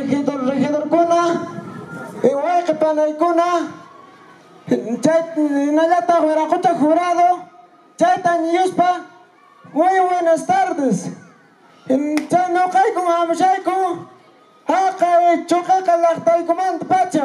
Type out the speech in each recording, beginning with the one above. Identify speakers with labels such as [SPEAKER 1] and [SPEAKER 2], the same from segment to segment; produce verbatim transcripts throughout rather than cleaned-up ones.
[SPEAKER 1] regidor regidor kuna igual panay kuna chay nalata huaracuta jurado chay tañiyuspa muy buenas tardes chay no caigo amushayku haka chuka kalaqtaykumanta pacha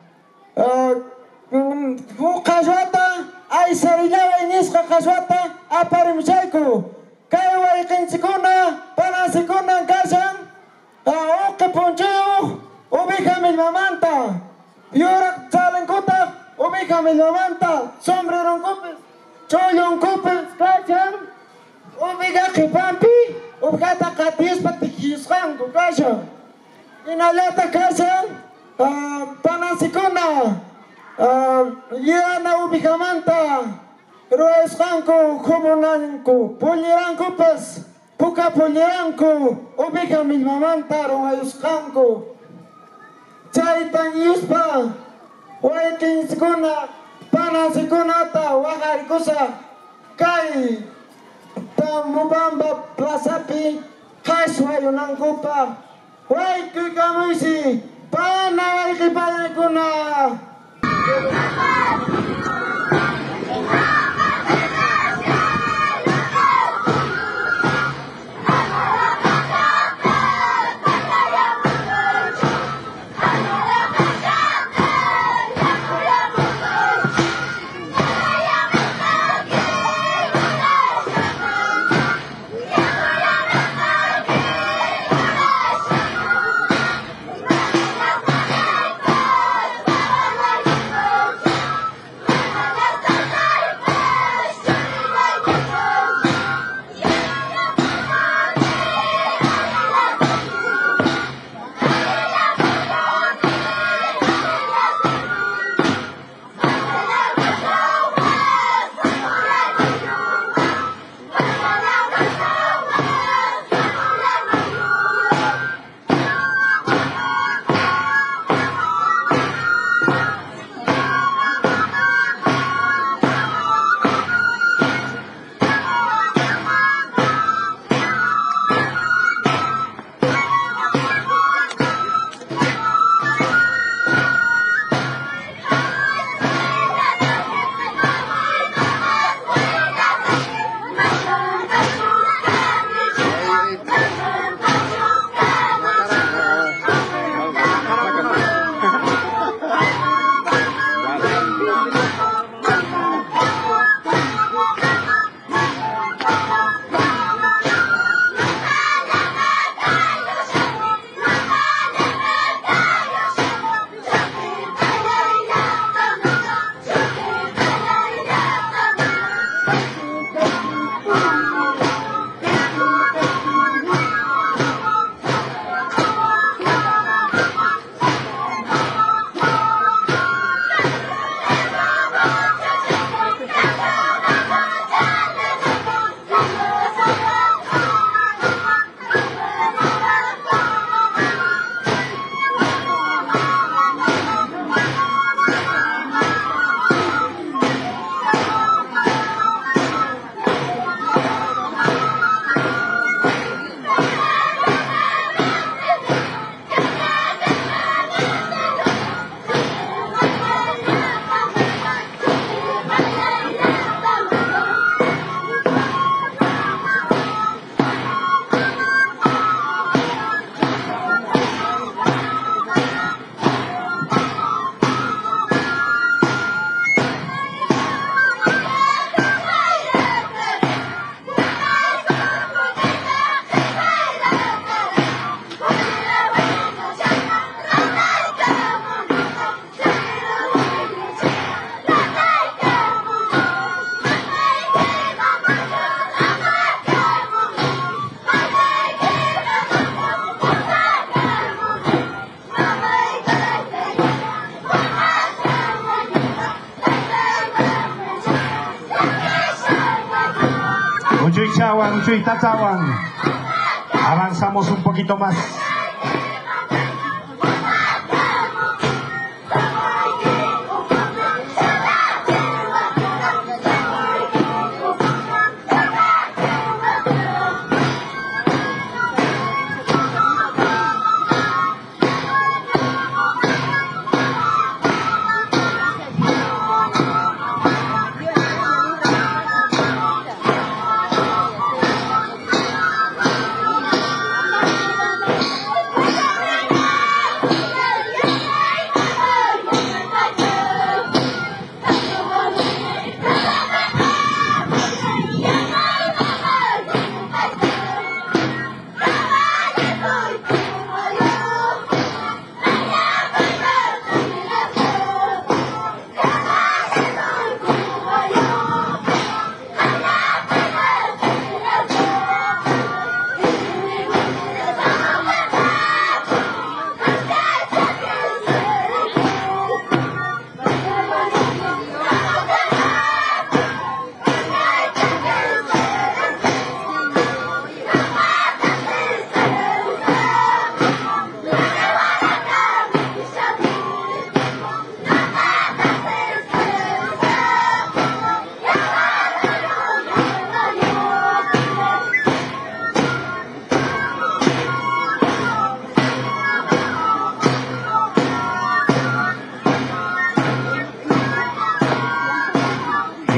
[SPEAKER 1] qashwata ay sarillaway nisqa qashwata aparimshayku kay wayqinchikuna panasikuna kashan uqi punchuyuq ubiqa millmamanta yuraq chalinkuta ubiqa millmamanta sombreronkupis chullunkupis kashan ubiqa qhipanpi ubiqata qatiyuspa tikiyusqanku kashan inallata kashan panasikuna yana ubiqamanta ruwasqanku humunanku pullirankupas puka pulliranku ubiqa millmamanta ruwayusqanku chaytan yuspa wayqinchikuna panasikunata waqarikusa kay Tambopamba plazapi qhashwayunankupa wayquykamuysi pana wayqipaykuna
[SPEAKER 2] Chawan, Chuita Chawan. Avanzamos un poquito más.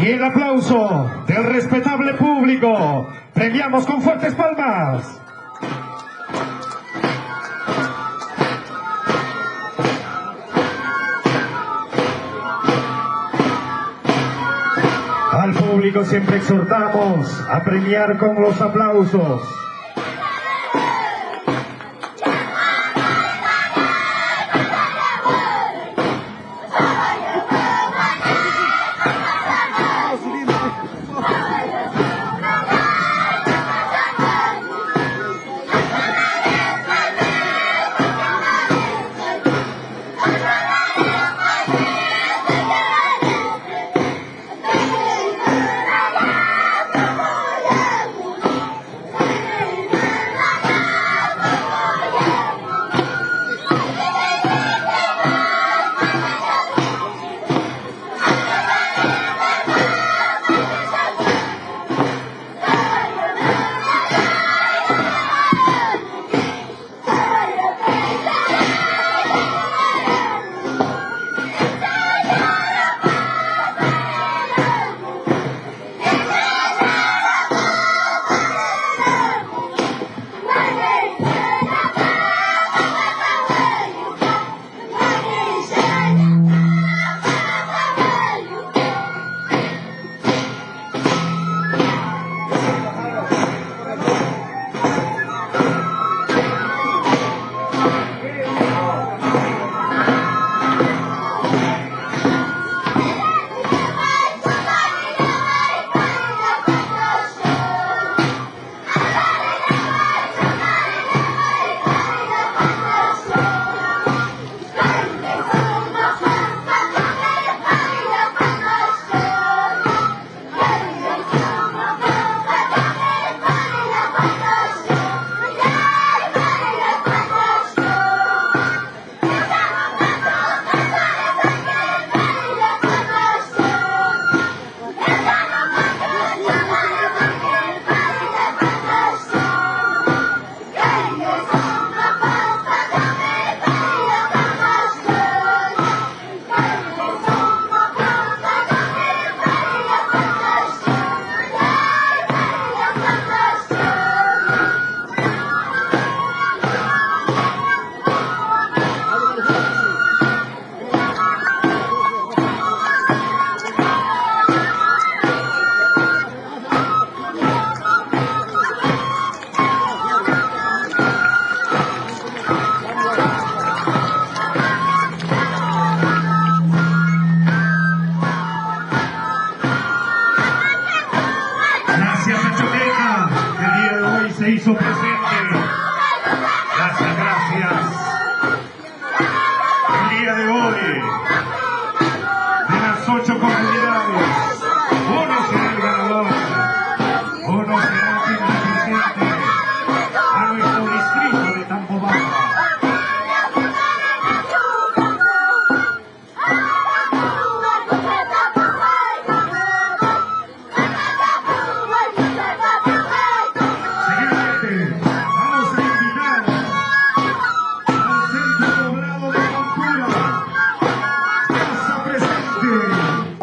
[SPEAKER 2] Y el aplauso del respetable público. Premiamos con fuertes palmas. Al público siempre exhortamos a premiar con los aplausos. Se hizo presente